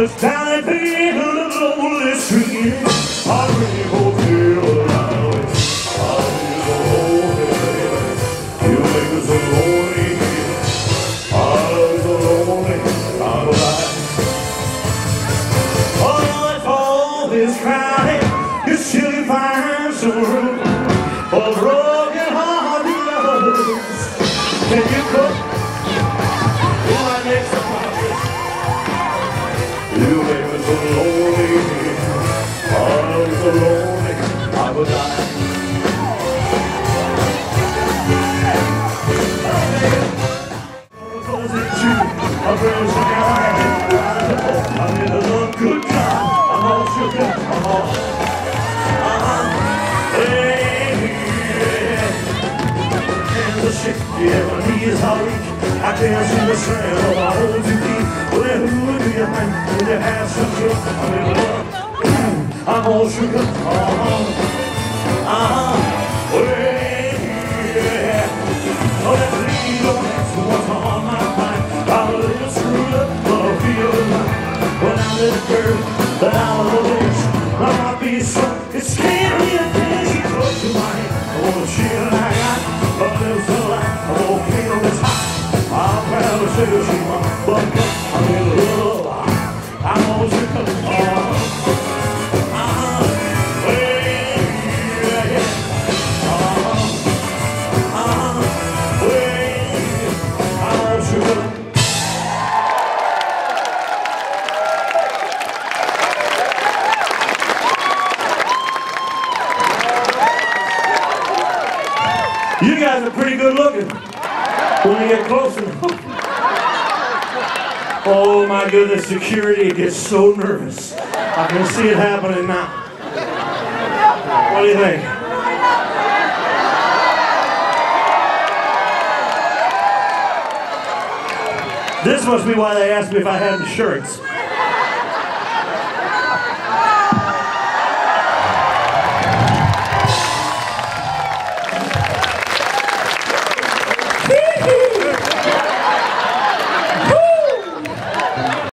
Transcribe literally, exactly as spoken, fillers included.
it's down that big little lonely street. I really hope you're alive. I feel so lonely, baby. You make me so lonely. I'm so lonely, I'm alive. Oh, if all is crowded, you still find some room for broken-hearted lovers. Can you cook? Will I make some progress? You make me so lonely. I'm so lonely, I will die. Was it true? A girl shook your hand. I'm in a love, good God. I'm all shook up, I'm all. Uh-huh. Hey, yeah. Hands are shaky, yeah, my knees are weak. I can't see the strand of my own two feet. Well, who do you think when you have some truth? I'm in love. I'm all shook up, uh-huh. Uh-huh. Hey, yeah. Oh, that lead on that's what's on my mind. I'm a little screwed up, but I feel alive. When I'm this girl, that I'm a little bitch. I might be so, it's scary and crazy. Close to my hand, I wanna chill like I got. But there's a light, I won't feel this hot. I'm proud to say that she's my butt. I'm in love, I'm all shook up. Uh-huh. Uh-huh. Hey, yeah, yeah. Uh-huh. Uh-huh. Hey, I'm all shook up. You guys are pretty good looking when you get closer. Oh my goodness, security gets so nervous. I can see it happening now. What do you think? This must be why they asked me if I had insurance.